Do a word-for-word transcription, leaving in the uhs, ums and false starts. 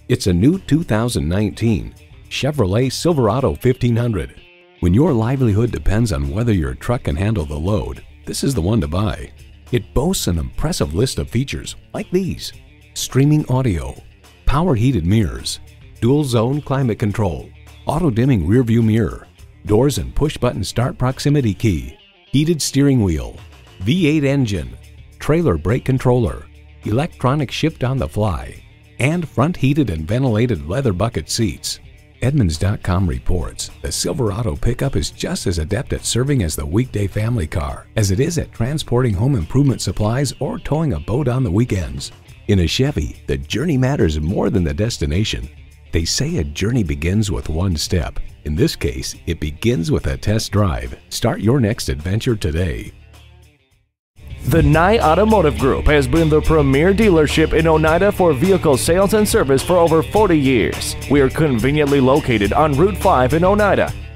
It's a new two thousand nineteen Chevrolet Silverado fifteen hundred. When your livelihood depends on whether your truck can handle the load, this is the one to buy. It boasts an impressive list of features like these: streaming audio, power heated mirrors, dual zone climate control, auto dimming rear view mirror, doors and push button start proximity key, heated steering wheel, V eight engine, trailer brake controller, electronic shift on the fly, and front heated and ventilated leather bucket seats. Edmunds dot com reports the Silverado pickup is just as adept at serving as the weekday family car as it is at transporting home improvement supplies or towing a boat on the weekends. In a Chevy, the journey matters more than the destination. They say a journey begins with one step. In this case, it begins with a test drive. Start your next adventure today. The Nye Automotive Group has been the premier dealership in Oneida for vehicle sales and service for over forty years. We are conveniently located on Route five in Oneida.